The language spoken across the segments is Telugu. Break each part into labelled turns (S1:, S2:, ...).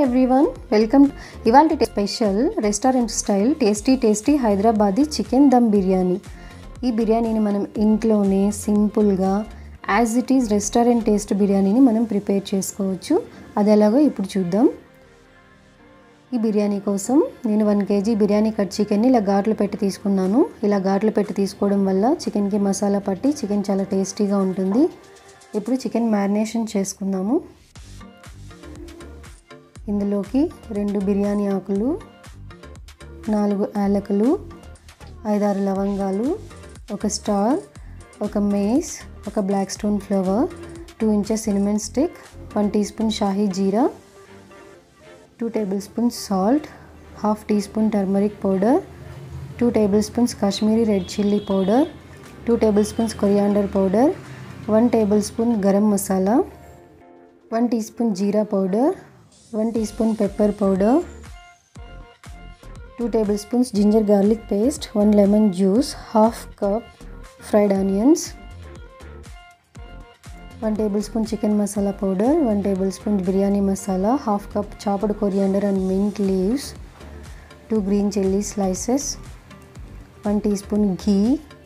S1: everyone, welcome to ఇవాల్టి special restaurant style tasty Hyderabadi chicken dum biryani. ఈ బిర్యానీని మనం ఇంట్లోనే సింపుల్గా as it is restaurant taste బిర్యానీని మనం ప్రిపేర్ చేసుకోవచ్చు. అది ఎలాగో ఇప్పుడు చూద్దాం. ఈ బిర్యానీ కోసం నేను 1 kg బిర్యానీ కట్ చికెన్ని ఇలా ఘాట్లు పెట్టి తీసుకున్నాను. ఇలా ఘాట్లు పెట్టి తీసుకోవడం వల్ల చికెన్కి మసాలా పట్టి చికెన్ చాలా టేస్టీగా ఉంటుంది. ఇప్పుడు చికెన్ మ్యారినేషన్ చేసుకుందాము. ఇందులోకి 2 బిర్యానీ ఆకులు, 4 యాలకులు, 5-6 లవంగాలు, 1 star, 1 mace, 1 black stone flower, 2 inches cinnamon stick, 1 teaspoon shahi jeera, 2 tablespoons salt, 1/2 teaspoon turmeric powder, 2 tablespoons Kashmiri red chilli powder, 2 tablespoons coriander powder, 1 tablespoon garam masala, 1 teaspoon jeera powder, 1 teaspoon pepper powder, 2 tablespoons ginger garlic paste, 1 lemon juice, 1/2 cup fried onions, 1 tablespoon chicken masala powder, 1 tablespoon biryani masala, 1/2 cup chopped coriander and mint leaves, 2 green chilli slices, 1 teaspoon ghee,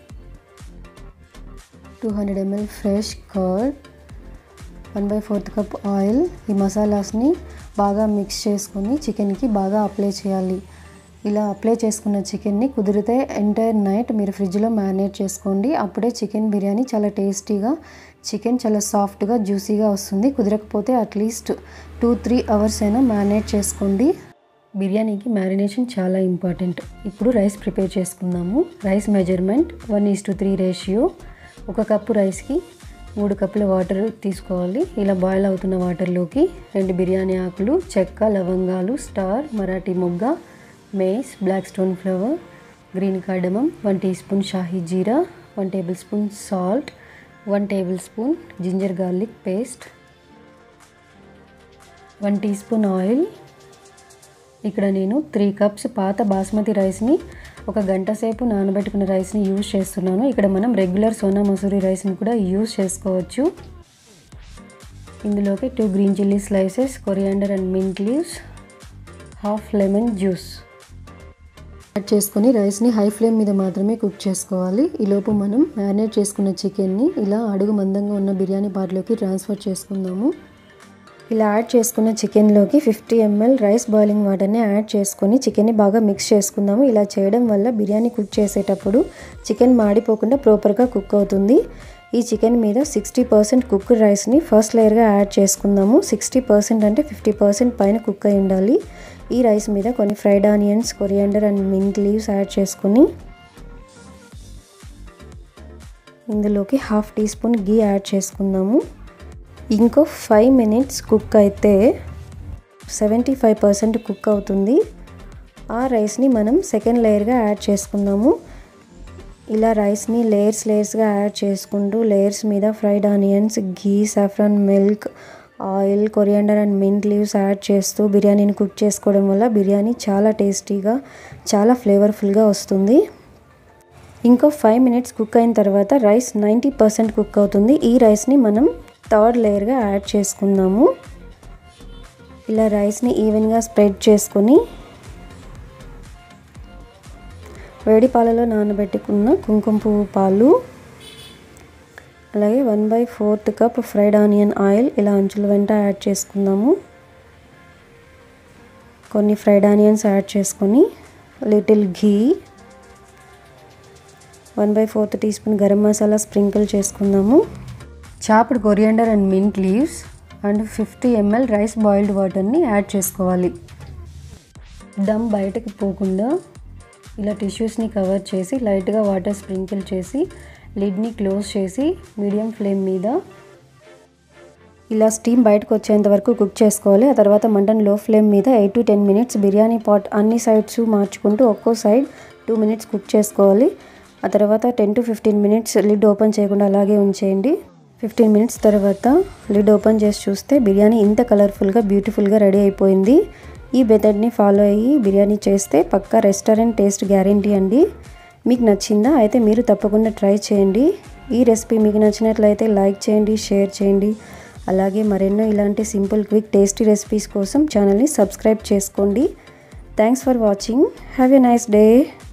S1: 200 ml fresh curd, 1/4 cup oil. ఈ మసాలాస్ని బాగా మిక్స్ చేసుకొని చికెన్కి బాగా అప్లై చేయాలి. ఇలా అప్లై చేసుకున్న చికెన్ని కుదిరితే ఎంటైర్ నైట్ మీరు ఫ్రిడ్జ్లో మ్యారినేట్ చేసుకోండి. అప్పుడే చికెన్ బిర్యానీ చాలా టేస్టీగా, చికెన్ చాలా సాఫ్ట్గా జ్యూసీగా వస్తుంది. కుదరకపోతే అట్లీస్ట్ 2-3 అవర్స్ అయినా మ్యారినేట్ చేసుకోండి. బిర్యానీకి మ్యారినేషన్ చాలా ఇంపార్టెంట్. ఇప్పుడు రైస్ ప్రిపేర్ చేసుకుందాము. Rice measurement 1:3 ratio. 1 కప్పు రైస్కి 3 కప్పుల వాటర్ తీసుకోవాలి. ఇలా బాయిల్ అవుతున్న వాటర్లోకి 2 బిర్యానీ ఆకులు, చెక్క, లవంగాలు, స్టార్, మరాఠీ మొగ్గ, mace, black stone flower, green cardamom, 1 teaspoon shahi jeera, 1 tablespoon salt, 1 tablespoon ginger garlic paste, 1 teaspoon oil. ఇక్కడ నేను 3 కప్స్ పాత బాస్మతి రైస్ని 1 గంట సేపు నానబెట్టుకున్న రైస్ని యూజ్ చేస్తున్నాను. ఇక్కడ మనం రెగ్యులర్ సోనా మసూరి రైస్ని కూడా యూజ్ చేసుకోవచ్చు. ఇందులోకి 2 green chilli slices, coriander and mint leaves, 1/2 lemon juice add చేసుకొని రైస్ని హై ఫ్లేమ్ మీద మాత్రమే కుక్ చేసుకోవాలి. ఈలోపు మనం మ్యారినేట్ చేసుకున్న చికెన్ని ఇలా అడుగు మందంగా ఉన్న బిర్యానీ పాట్లోకి ట్రాన్స్ఫర్ చేసుకుందాము. ఇలా యాడ్ చేసుకున్న చికెన్లోకి 50 ml రైస్ బాయిలింగ్ వాటర్ని యాడ్ చేసుకొని చికెన్ని బాగా మిక్స్ చేసుకుందాము. ఇలా చేయడం వల్ల బిర్యానీ కుక్ చేసేటప్పుడు చికెన్ మాడిపోకుండా ప్రాపర్గా కుక్ అవుతుంది. ఈ చికెన్ మీద 60% కుక్డ్ రైస్ని ఫస్ట్ లేయర్గా యాడ్ చేసుకుందాము. 60% అంటే 50% పైన కుక్ అయి ఉండాలి. ఈ రైస్ మీద కొన్ని fried onions, coriander and mint leaves add చేసుకొని ఇందులోకి 1/2 టీ స్పూన్ ఘీ యాడ్ చేసుకుందాము. ఇంకో 5 minutes కుక్ అయితే 75% కుక్ అవుతుంది. ఆ రైస్ని మనం సెకండ్ లేయర్గా యాడ్ చేసుకుందాము. ఇలా రైస్ని లేయర్స్గా యాడ్ చేసుకుంటూ లేయర్స్ మీద fried onions, ghee, saffron milk, oil, coriander and mint leaves add చేస్తూ బిర్యానీని కుక్ చేసుకోవడం వల్ల బిర్యానీ చాలా టేస్టీగా, చాలా ఫ్లేవర్ఫుల్గా వస్తుంది. ఇంకో 5 minutes కుక్ అయిన తర్వాత రైస్ 90% కుక్ అవుతుంది. ఈ రైస్ని మనం థర్డ్ లేయర్గా యాడ్ చేసుకుందాము. ఇలా రైస్ని ఈవెన్గా స్ప్రెడ్ చేసుకొని వేడి పాలలో నానబెట్టుకున్న కుంకుమ పువ్వు పాలు, అలాగే 1/4 కప్ ఫ్రైడ్ ఆనియన్ ఆయిల్ ఇలా అంచుల వెంట యాడ్ చేసుకుందాము. కొన్ని ఫ్రైడ్ ఆనియన్స్ యాడ్ చేసుకొని little ghee, 1/4 teaspoon garam masala sprinkle చేసుకుందాము. Chopped coriander and mint leaves and 50 ml rice boiled వాటర్ని యాడ్ చేసుకోవాలి. దమ్ బయటకు పోకుండా ఇలా టిష్యూస్ని కవర్ చేసి లైట్గా వాటర్ స్ప్రింకిల్ చేసి లిడ్ని క్లోజ్ చేసి మీడియం ఫ్లేమ్ మీద ఇలా స్టీమ్ బయటకు వచ్చేంత వరకు కుక్ చేసుకోవాలి. ఆ తర్వాత మంటను లో ఫ్లేమ్ మీద 8 to 10 minutes బిర్యానీ పాట్ అన్ని సైడ్స్ మార్చుకుంటూ ఒక్కో సైడ్ 2 minutes కుక్ చేసుకోవాలి. ఆ తర్వాత 10 to 15 minutes లిడ్ ఓపెన్ చేయకుండా అలాగే ఉంచేయండి. 15 minutes తర్వాత లిడ్ ఓపెన్ చేసి చూస్తే బిర్యానీ ఇంత కలర్ఫుల్గా, బ్యూటిఫుల్గా రెడీ అయిపోయింది. ఈ మెథడ్ని ఫాలో అయ్యి బిర్యానీ చేస్తే పక్కా రెస్టారెంట్ టేస్ట్ గ్యారెంటీ అండి. మీకు నచ్చిందా? అయితే మీరు తప్పకుండా ట్రై చేయండి. ఈ రెసిపీ మీకు నచ్చినట్లయితే లైక్ చేయండి, షేర్ చేయండి. అలాగే మరెన్నో ఇలాంటి సింపుల్ క్విక్ టేస్టీ రెసిపీస్ కోసం ఛానల్ని సబ్స్క్రైబ్ చేసుకోండి. Thanks for watching. Have a nice day.